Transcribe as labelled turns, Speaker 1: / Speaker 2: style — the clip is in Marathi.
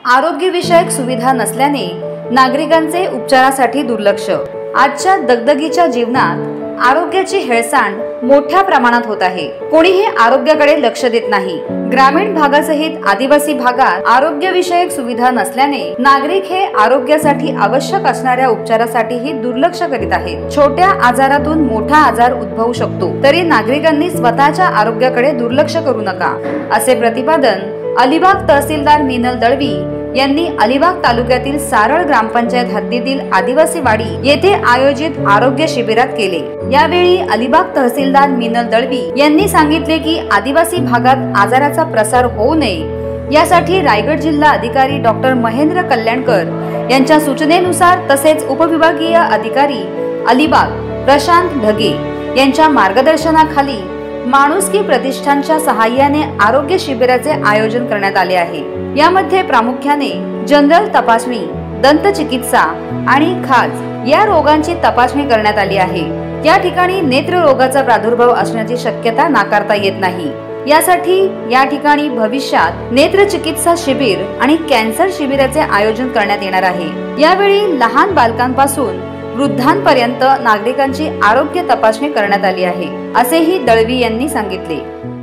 Speaker 1: आरोग्यविषयक सुविधा नसल्याने नागरिकांचे उपचारासाठी दुर्लक्ष। आजच्या दगदगीच्या जीवनात आरोग्याची हेळसांड मोठ्या प्रमाणात होत आहे। कोणीही आरोग्याकडे लक्ष देत नाही। ग्रामीण भागासहित आदिवासी भागात आरोग्यविषयक सुविधा नसल्याने नागरिक हे आरोग्यासाठी आवश्यक असणाऱ्या उपचारासाठीही दुर्लक्ष करीत आहेत। छोट्या आजारातून मोठा आजार उद्भवू शकतो, तरी नागरिकांनी स्वतःच्या आरोग्याकडे दुर्लक्ष करू नका, असे प्रतिपादन अलिबाग तहसीलदार मीनल दळवी यांनी अलिबाग तालुक्यातील सारळ ग्रामपंचायत हद्दीतील आदिवासी वाडी येथे आयोजित आरोग्य शिबिरात केले। यावेळी अलिबाग तहसीलदार मीनल दळवी यांनी सांगितले की आदिवासी भागात आजाराचा प्रसार होऊ नये यासाठी रायगड जिल्हा अधिकारी डॉक्टर महेंद्र कल्याणकर यांच्या सूचनेनुसार तसेच उपविभागीय अधिकारी अलिबाग प्रशांत ढगे यांच्या मार्गदर्शनाखाली माणुसकी प्रतिष्ठानच्या सहाय्याने आरोग्य शिबिराचे आयोजन करण्यात आले आहे। यामध्ये प्रामुख्याने जनरल तपासणी, दंत चिकित्सा आणि खाज या रोगांची तपासणी करण्यात आली आहे। या ठिकाणी नेत्र रोगाचा प्रादुर्भाव असण्याची शक्यता नाकारता येत नाही। यासाठी या ठिकाणी भविष्यात नेत्र चिकित्सा शिबिर आणि कॅन्सर शिबिराचे आयोजन करण्यात येणार आहे। यावेळी लहान बालकांपासून वृद्धांपर्यंत नागरिकांची आरोग्य तपासणी करण्यात आली आहे, असेही दळवी यांनी सांगितले।